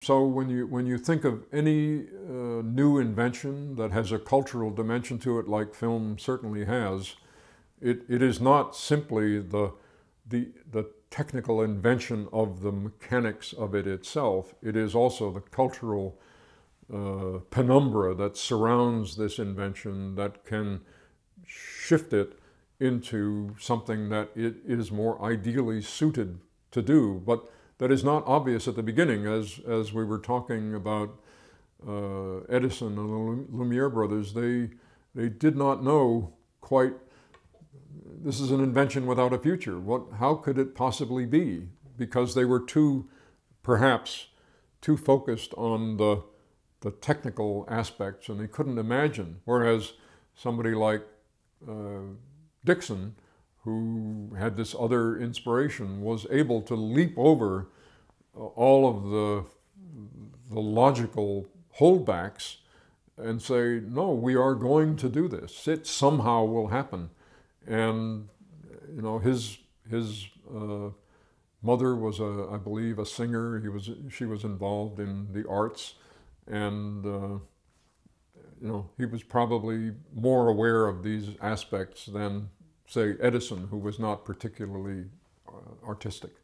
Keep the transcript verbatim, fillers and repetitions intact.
So when you, when you think of any uh, new invention that has a cultural dimension to it, like film certainly has, it, it is not simply the, the, the technical invention of the mechanics of it itself. It is also the cultural uh, penumbra that surrounds this invention that can shift it into something that it is more ideally suited to do, but that is not obvious at the beginning. As, as we were talking about uh, Edison and the Lumière brothers, they, they did not know quite, this is an invention without a future. What, how could it possibly be? Because they were too, perhaps, too focused on the, the technical aspects, and they couldn't imagine. Whereas somebody like uh, Dickson, who had this other inspiration, was able to leap over all of the, the logical holdbacks and say, no, we are going to do this. It somehow will happen. And, you know, his, his uh, mother was, a, I believe, a singer. He was, she was involved in the arts. And, uh, you know, he was probably more aware of these aspects than, say, Edison, who was not particularly uh, artistic.